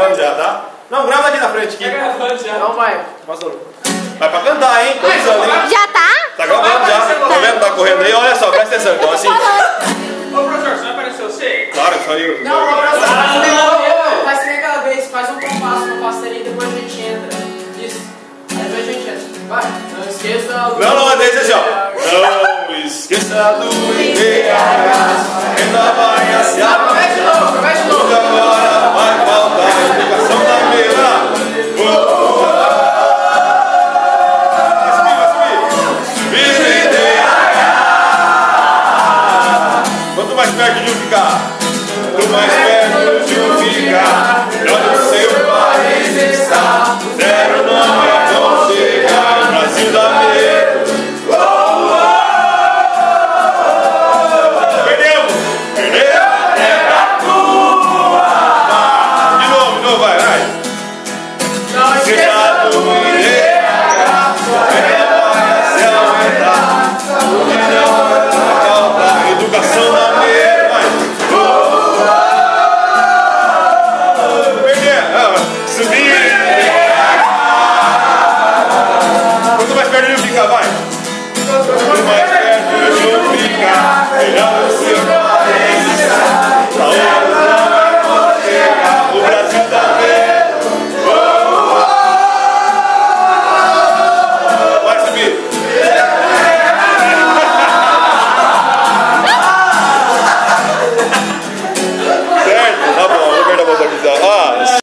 gravando já, tá? Não, grava aqui na frente. Aqui. Tá gravando já. Não vai. Vai pra cantar, hein? Tô avisando, hein? Já tá? Tá gravando já. Tá vendo? Tá correndo aí. Olha só, presta atenção. Então assim. Ô, professor, você não apareceu você? Claro, só eu. Não, professor, faz que nem aquela vez. Faz um compasso ali e depois a gente entra. Isso. Aí depois a gente entra. Vai. Não esqueça. Não, deixa assim, ó. Não esqueça do IDH. Ainda vai se Vai de novo, vai de novo. agora vai faltar a educação da mesa. Quanto mais perto de um ficar, quanto mais perto de um ficar, melhor o seu país está. Zero não chegar no Brasil da medo. Perdemos! Perdemos! É tua! De novo, vai. Não esqueça do IDH, vai se aumentar. Saúde não vai faltar, educação da mesa. Subir! Quanto mais perto de um ficar, vai! Quanto mais perto de um ficar, melhor o seu.